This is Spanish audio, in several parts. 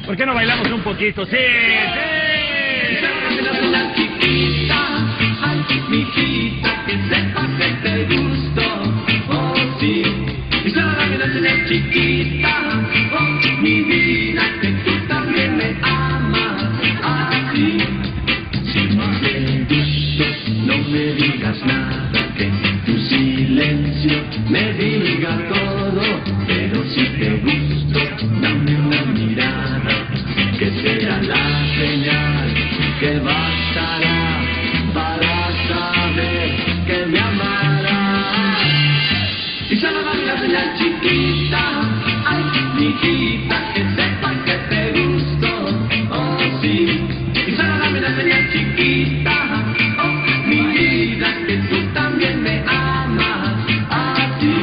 ¿Por qué no bailamos un poquito? ¡Sí! La chiquita, ay, mijita, que sepas que te gusto, oh sí. Y solo dame una señal chiquita, oh mi vida, que tú también me amas, así. Si no te gusto, no me digas nada, que tu silencio me diga todo. Pero si te gusto, dame una mirada, que sea la señal que bastará para saber que me amarás. Y solo dame una señal chiquita, ay, mijita, que sepas que te gusto, oh sí. Y solo dame una señal chiquita, oh, mi vida, que tú también me amas, así.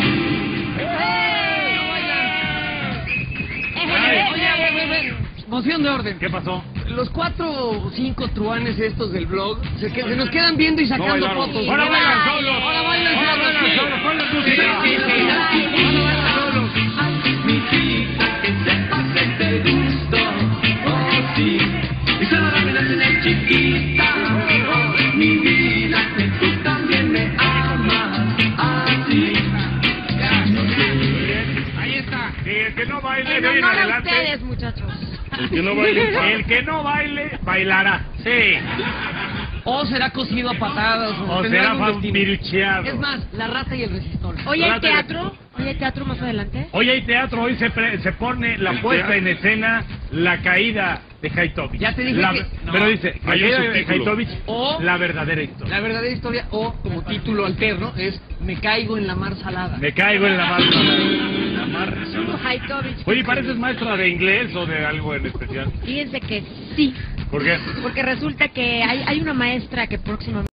Moción de orden. ¿Qué pasó? Los 4 o 5 truanes estos del blog se nos quedan viendo y sacando bailaron. fotos. Ahora bailan solos. Ahora bailan Ahora bailan solos. solos. Pon la música. Ahora bailan solos. Ay, mijita, que sepas que te gusto, oh sí. Y solo dame una señal chiquita, oh, mi vida, que tú también me amas, así. Ahí está. Sí, el que no baile, En de hoy en honor a adelante. ustedes, muchachos. El que no baile, bailará. Sí. O será cocido a patadas. O tendrá será algún destino. pirucheado. Es más, la rata y el resistol. Hoy hay Trata de- teatro. Hoy hay teatro más adelante. Hoy hay teatro, hoy se pone la puesta en escena, la caída de Haitovich. Ya te dije que- no. Pero dice, la Hay un caída de subtítulo. Haitovich, O- la verdadera historia. La verdadera historia, o como título alterno, es Me caigo en la mar salada. Me caigo en la mar. La mar. Haitovich. Oye, ¿y pareces maestra de inglés o de algo en especial? Fíjense que sí, ¿Por qué? porque resulta que hay una maestra que próximamente